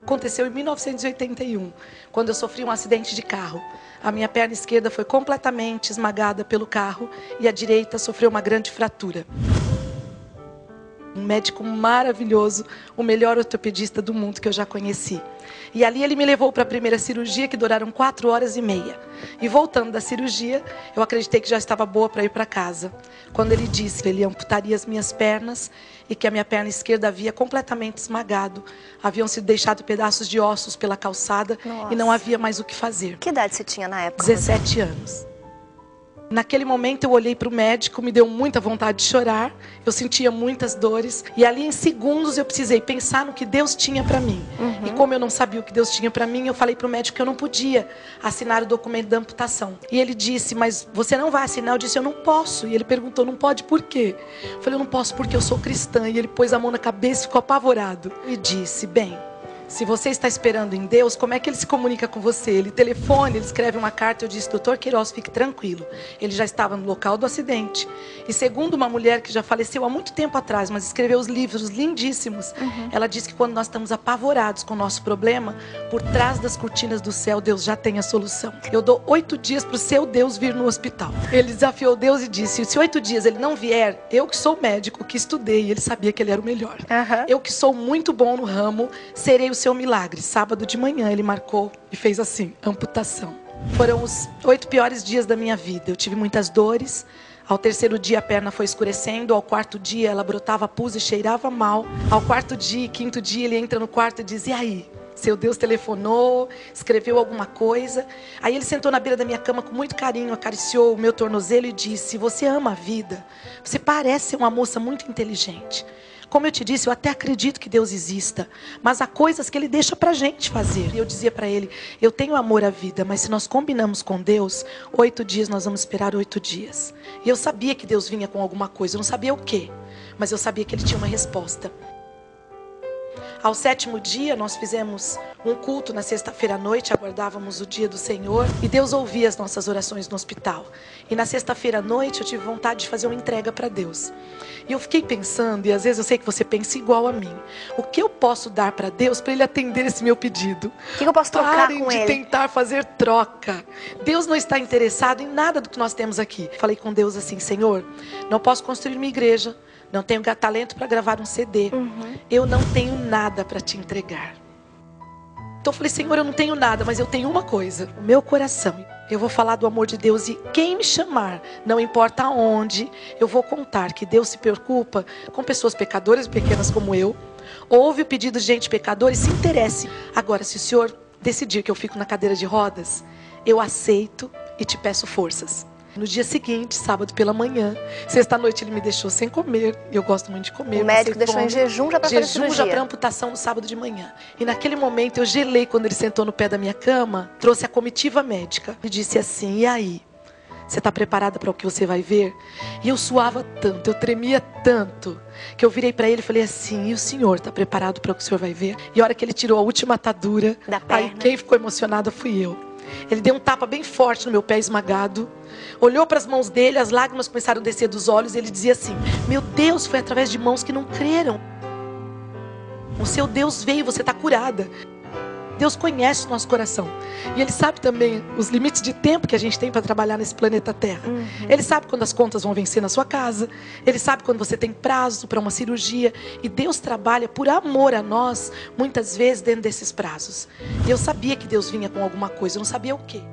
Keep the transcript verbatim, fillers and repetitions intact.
Aconteceu em mil novecentos e oitenta e um, quando eu sofri um acidente de carro. A minha perna esquerda foi completamente esmagada pelo carro e a direita sofreu uma grande fratura. Um médico maravilhoso, o melhor ortopedista do mundo que eu já conheci. E ali ele me levou para a primeira cirurgia, que duraram quatro horas e meia. E voltando da cirurgia, eu acreditei que já estava boa para ir para casa. Quando ele disse que ele amputaria as minhas pernas e que a minha perna esquerda havia completamente esmagado. Haviam sido deixados pedaços de ossos pela calçada. Nossa. E não havia mais o que fazer. Que idade você tinha na época? dezessete anos. Naquele momento eu olhei para o médico, me deu muita vontade de chorar, eu sentia muitas dores e ali em segundos eu precisei pensar no que Deus tinha para mim. Uhum. E como eu não sabia o que Deus tinha para mim, eu falei para o médico que eu não podia assinar o documento da amputação. E ele disse, mas você não vai assinar? Eu disse, eu não posso. E ele perguntou, não pode por quê? Eu falei, eu não posso porque eu sou cristã. E ele pôs a mão na cabeça e ficou apavorado. E disse, bem... se você está esperando em Deus, como é que ele se comunica com você? Ele telefona, ele escreve uma carta. Eu disse, doutor Queiroz, fique tranquilo. Ele já estava no local do acidente. E segundo uma mulher que já faleceu há muito tempo atrás, mas escreveu os livros lindíssimos, uhum. ela disse que quando nós estamos apavorados com o nosso problema, por trás das cortinas do céu, Deus já tem a solução. Eu dou oito dias para o seu Deus vir no hospital. Ele desafiou Deus e disse, se oito dias ele não vier, eu que sou médico, que estudei, ele sabia que ele era o melhor. Uhum. Eu que sou muito bom no ramo, serei o seu milagre. Sábado de manhã ele marcou e fez assim, amputação. Foram os oito piores dias da minha vida. Eu tive muitas dores. Ao terceiro dia a perna foi escurecendo. Ao quarto dia ela brotava pus e cheirava mal. Ao quarto dia, quinto dia ele entra no quarto e diz, e aí? Seu Deus telefonou, escreveu alguma coisa. Aí ele sentou na beira da minha cama com muito carinho, acariciou o meu tornozelo e disse, você ama a vida? Você parece ser uma moça muito inteligente. Como eu te disse, eu até acredito que Deus exista, mas há coisas que Ele deixa pra gente fazer. E eu dizia para ele, eu tenho amor à vida, mas se nós combinamos com Deus, oito dias nós vamos esperar oito dias. E eu sabia que Deus vinha com alguma coisa, eu não sabia o quê, mas eu sabia que Ele tinha uma resposta. Ao sétimo dia, nós fizemos um culto na sexta-feira à noite, aguardávamos o dia do Senhor, e Deus ouvia as nossas orações no hospital. E na sexta-feira à noite, eu tive vontade de fazer uma entrega para Deus. E eu fiquei pensando, e às vezes eu sei que você pensa igual a mim, o que eu posso dar para Deus para Ele atender esse meu pedido? O que eu posso trocar Parem com de Ele? tentar fazer troca. Deus não está interessado em nada do que nós temos aqui. Falei com Deus assim, Senhor, não posso construir uma igreja, não tenho talento para gravar um C D. Uhum. Eu não tenho nada para te entregar. Então eu falei, Senhor, eu não tenho nada, mas eu tenho uma coisa. O meu coração. Eu vou falar do amor de Deus e quem me chamar, não importa aonde, eu vou contar que Deus se preocupa com pessoas pecadoras e pequenas como eu. Ouve o pedido de gente pecadora e se interesse. Agora, se o Senhor decidir que eu fico na cadeira de rodas, eu aceito e te peço forças. No dia seguinte, sábado pela manhã, sexta-noite ele me deixou sem comer. Eu gosto muito de comer. O médico deixou em jejum já para fazer cirurgia. Jejum já para amputação no sábado de manhã. E naquele momento eu gelei quando ele sentou no pé da minha cama, trouxe a comitiva médica e disse assim, e aí? Você está preparada para o que você vai ver? E eu suava tanto, eu tremia tanto, que eu virei para ele e falei assim, e o senhor está preparado para o que o senhor vai ver? E a hora que ele tirou a última atadura, da perna, aí quem ficou emocionada fui eu. Ele deu um tapa bem forte no meu pé esmagado, olhou para as mãos dele, as lágrimas começaram a descer dos olhos e ele dizia assim, meu Deus, foi através de mãos que não creram. O seu Deus veio, você está curada. Deus conhece o nosso coração. E Ele sabe também os limites de tempo que a gente tem para trabalhar nesse planeta Terra. Uhum. Ele sabe quando as contas vão vencer na sua casa. Ele sabe quando você tem prazo para uma cirurgia. E Deus trabalha por amor a nós, muitas vezes dentro desses prazos. E eu sabia que Deus vinha com alguma coisa, eu não sabia o quê.